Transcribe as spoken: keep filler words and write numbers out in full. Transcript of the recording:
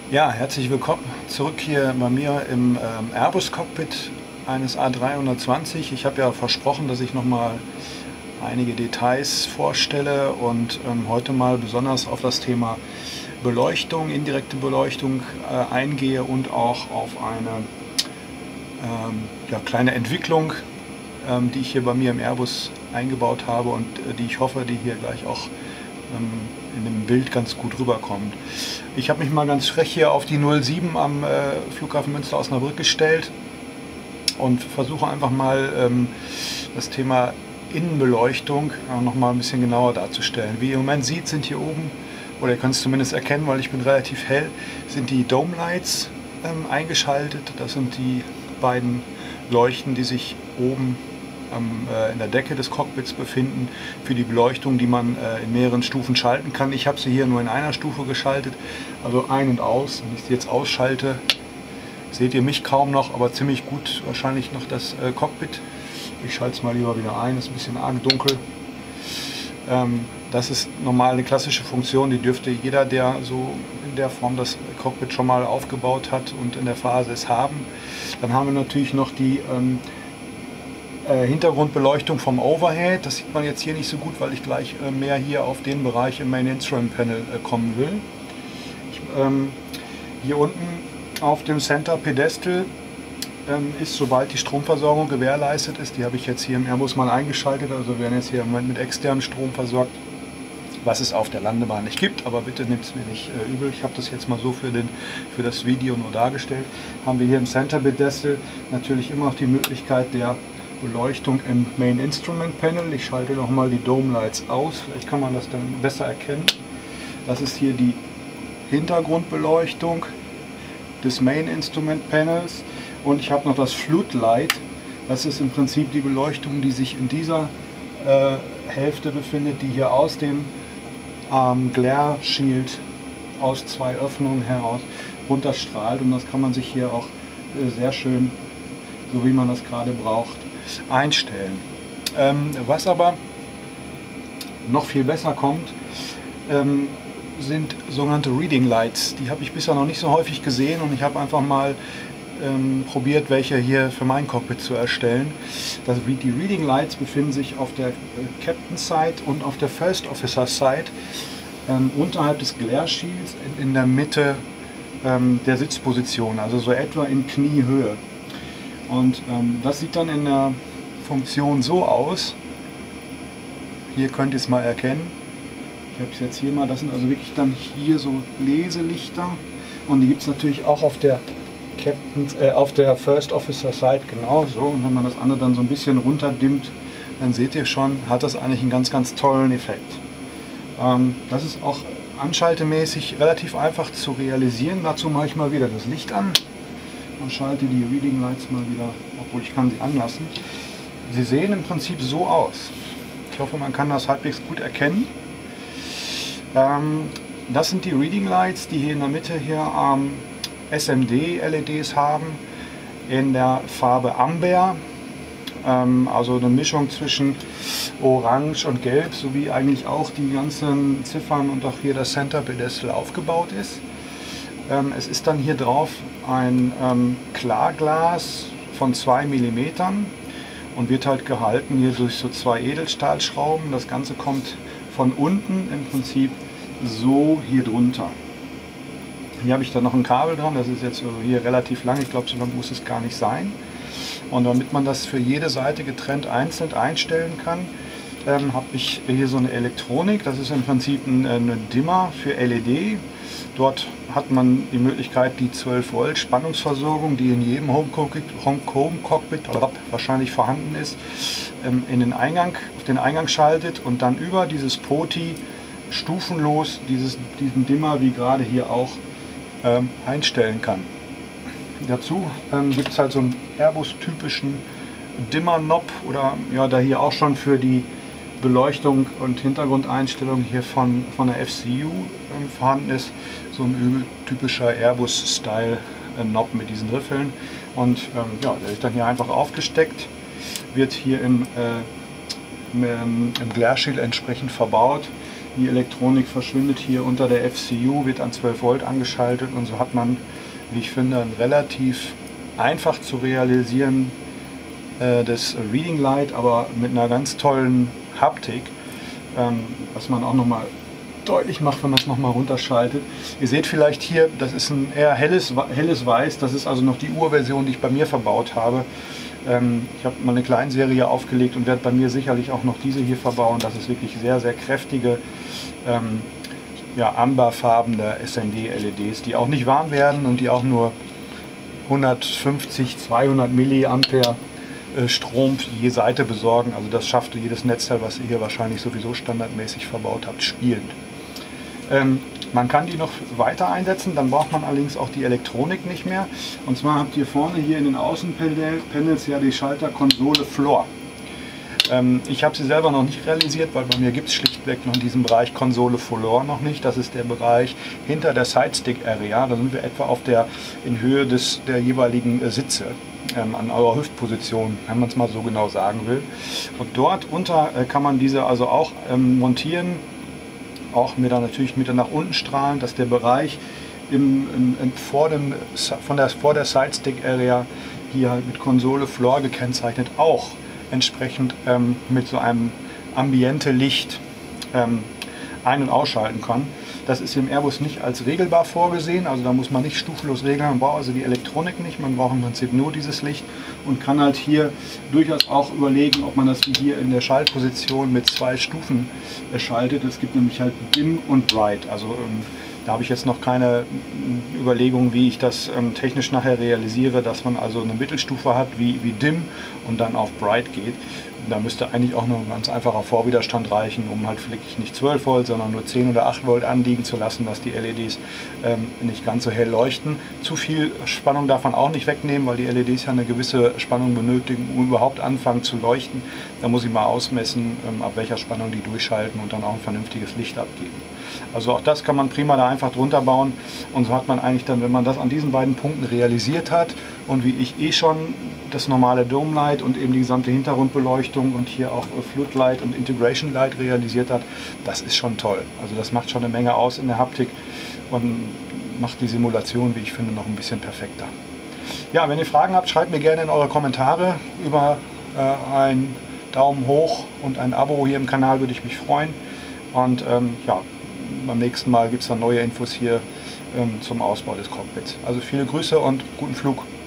Ja, herzlich willkommen zurück hier bei mir im ähm, Airbus Cockpit eines A drei zwanzig. Ich habe ja versprochen, dass ich noch mal einige Details vorstelle und ähm, heute mal besonders auf das Thema Beleuchtung, indirekte Beleuchtung äh, eingehe und auch auf eine ähm, ja, kleine Entwicklung, ähm, die ich hier bei mir im Airbus eingebaut habe und äh, die ich hoffe, die hier gleich auch ähm, in dem Bild ganz gut rüberkommt. Ich habe mich mal ganz frech hier auf die null sieben am äh, Flughafen Münster-Osnabrück gestellt und versuche einfach mal ähm, das Thema Innenbeleuchtung äh, noch mal ein bisschen genauer darzustellen. Wie ihr im Moment seht, sind hier oben, oder ihr könnt es zumindest erkennen, weil ich bin relativ hell, sind die Dome Lights ähm, eingeschaltet. Das sind die beiden Leuchten, die sich oben am, äh, in der Decke des Cockpits befinden, für die Beleuchtung, die man äh, in mehreren Stufen schalten kann. Ich habe sie hier nur in einer Stufe geschaltet, also ein- und aus. Wenn ich sie jetzt ausschalte, seht ihr mich kaum noch, aber ziemlich gut wahrscheinlich noch das äh, Cockpit. Ich schalte es mal lieber wieder ein, ist ein bisschen arg dunkel. Ähm, das ist normal eine klassische Funktion, die dürfte jeder, der so in der Form das Cockpit schon mal aufgebaut hat und in der Phase ist, haben. Dann haben wir natürlich noch die ähm, äh, Hintergrundbeleuchtung vom Overhead. Das sieht man jetzt hier nicht so gut, weil ich gleich äh, mehr hier auf den Bereich im Main Instrument Panel äh, kommen will. Ich, ähm, hier unten auf dem Center Pedestal ähm, ist, sobald die Stromversorgung gewährleistet ist, die habe ich jetzt hier im Airbus mal eingeschaltet, also wir werden jetzt hier im Moment mit externem Strom versorgt, was es auf der Landebahn nicht gibt, aber bitte nehmt es mir nicht äh, übel. Ich habe das jetzt mal so für, den, für das Video nur dargestellt. Haben wir hier im Center Pedestal natürlich immer noch die Möglichkeit der Beleuchtung im Main Instrument Panel. Ich schalte noch mal die Dome Lights aus, vielleicht kann man das dann besser erkennen. Das ist hier die Hintergrundbeleuchtung des Main Instrument Panels und ich habe noch das Floodlight. Das ist im Prinzip die Beleuchtung, die sich in dieser äh, Hälfte befindet, die hier aus dem ähm, Glare Shield aus zwei Öffnungen heraus runterstrahlt, und das kann man sich hier auch äh, sehr schön, so wie man das gerade braucht, einstellen. Ähm, was aber noch viel besser kommt, ähm, sind sogenannte Reading Lights. Die habe ich bisher noch nicht so häufig gesehen und ich habe einfach mal ähm, probiert, welche hier für mein Cockpit zu erstellen. Das, die Reading Lights befinden sich auf der äh, Captain Side und auf der First Officer Side ähm, unterhalb des Glare Shields in, in der Mitte ähm, der Sitzposition, also so etwa in Kniehöhe. Und ähm, das sieht dann in der Funktion so aus. Hier könnt ihr es mal erkennen. Ich habe es jetzt hier mal, das sind also wirklich dann hier so Leselichter, und die gibt es natürlich auch auf der Captain's, äh, auf der First Officer Side genauso. Und wenn man das andere dann so ein bisschen runterdimmt, dann seht ihr schon, hat das eigentlich einen ganz, ganz tollen Effekt. Ähm, das ist auch anschaltemäßig relativ einfach zu realisieren. Dazu mache ich mal wieder das Licht an und schalte die Reading Lights mal wieder, obwohl ich kann sie anlassen. Sie sehen im Prinzip so aus. Ich hoffe, man kann das halbwegs gut erkennen. Ähm, das sind die Reading Lights, die hier in der Mitte hier ähm, S M D-L E Ds haben, in der Farbe Amber, ähm, also eine Mischung zwischen Orange und Gelb, sowie eigentlich auch die ganzen Ziffern und auch hier das Center Pedestal aufgebaut ist. Ähm, es ist dann hier drauf ein ähm, Klarglas von zwei Millimeter und wird halt gehalten hier durch so zwei Edelstahlschrauben. Das Ganze kommt von unten im Prinzip so hier drunter. Hier habe ich dann noch ein Kabel dran, das ist jetzt hier relativ lang, ich glaube, so lang muss es gar nicht sein. Und damit man das für jede Seite getrennt einzeln einstellen kann, ähm, habe ich hier so eine Elektronik. Das ist im Prinzip ein, eine Dimmer für L E D. Dort hat man die Möglichkeit, die zwölf Volt Spannungsversorgung, die in jedem Home-Cockpit Home wahrscheinlich vorhanden ist, ähm, in den Eingang, auf den Eingang schaltet und dann über dieses P O T I stufenlos dieses, diesen Dimmer, wie gerade hier auch, ähm, einstellen kann. Dazu ähm, gibt es halt so einen Airbus-typischen Dimmer-Knob, oder ja, da hier auch schon für die Beleuchtung und Hintergrundeinstellung hier von, von der F C U ähm, vorhanden ist, so ein typischer Airbus-Style-Knob mit diesen Riffeln. Und ähm, ja, der ist dann hier einfach aufgesteckt, wird hier im, äh, im, im Glare Shield entsprechend verbaut. Die Elektronik verschwindet hier unter der F C U, wird an zwölf Volt angeschaltet und so hat man, wie ich finde, ein relativ einfach zu realisieren äh, das Reading Light, aber mit einer ganz tollen Haptik, ähm, was man auch nochmal deutlich macht, wenn man es nochmal runterschaltet. Ihr seht vielleicht hier, das ist ein eher helles, helles Weiß, das ist also noch die Urversion, die ich bei mir verbaut habe. Ähm, ich habe mal eine Kleinserie aufgelegt und werde bei mir sicherlich auch noch diese hier verbauen. Das ist wirklich sehr, sehr kräftige, ähm, ja, amberfarbene S M D-L E Ds, die auch nicht warm werden und die auch nur hundertfünfzig, zweihundert Milliampere äh, Strom je Seite besorgen. Also das schafft jedes Netzteil, was ihr hier wahrscheinlich sowieso standardmäßig verbaut habt, spielend. Ähm, man kann die noch weiter einsetzen, dann braucht man allerdings auch die Elektronik nicht mehr. Und zwar habt ihr vorne hier in den Außenpanels ja die Schalterkonsole Floor. Ähm, ich habe sie selber noch nicht realisiert, weil bei mir gibt es schlichtweg noch diesen Bereich Konsole Floor noch nicht. Das ist der Bereich hinter der Sidestick Area. Da sind wir etwa auf der in Höhe des, der jeweiligen äh, Sitze. Ähm, an eurer Hüftposition, wenn man es mal so genau sagen will. Und dort unter äh, kann man diese also auch ähm, montieren. Auch mit dann natürlich mit nach unten strahlen, dass der Bereich im, im, im, vor, dem, von der, vor der Sidestick Area hier mit Konsole Floor gekennzeichnet auch entsprechend ähm, mit so einem ambiente Licht ähm, ein- und ausschalten kann. Das ist im Airbus nicht als regelbar vorgesehen, also da muss man nicht stufenlos regeln, man braucht also die Elektronik nicht, man braucht im Prinzip nur dieses Licht und kann halt hier durchaus auch überlegen, ob man das wie hier in der Schaltposition mit zwei Stufen schaltet. Es gibt nämlich halt Dim und Bright, also ähm, da habe ich jetzt noch keine Überlegung, wie ich das ähm, technisch nachher realisiere, dass man also eine Mittelstufe hat wie, wie Dim und dann auf Bright geht. Da müsste eigentlich auch nur ein ganz einfacher Vorwiderstand reichen, um halt wirklich nicht zwölf Volt, sondern nur zehn oder acht Volt anliegen zu lassen, dass die L E Ds ähm, nicht ganz so hell leuchten. Zu viel Spannung darf man auch nicht wegnehmen, weil die L E Ds ja eine gewisse Spannung benötigen, um überhaupt anfangen zu leuchten. Da muss ich mal ausmessen, ähm, ab welcher Spannung die durchschalten und dann auch ein vernünftiges Licht abgeben. Also auch das kann man prima da einfach drunter bauen und so hat man eigentlich dann, wenn man das an diesen beiden Punkten realisiert hat und wie ich eh schon das normale Dome Light und eben die gesamte Hintergrundbeleuchtung und hier auch Floodlight und Integration Light realisiert hat, das ist schon toll. Also das macht schon eine Menge aus in der Haptik und macht die Simulation, wie ich finde, noch ein bisschen perfekter. Ja, wenn ihr Fragen habt, schreibt mir gerne in eure Kommentare. Über äh, einen Daumen hoch und ein Abo hier im Kanal würde ich mich freuen. Und ähm, ja, beim nächsten Mal gibt es dann neue Infos hier ähm, zum Ausbau des Cockpits. Also viele Grüße und guten Flug.